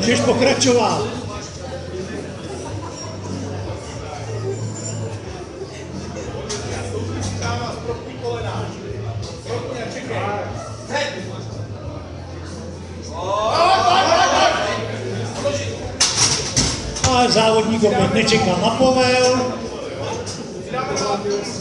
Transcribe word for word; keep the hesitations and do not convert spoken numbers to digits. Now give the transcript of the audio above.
Můžeš pokračovat. Ale závodník opět nečekal na povel.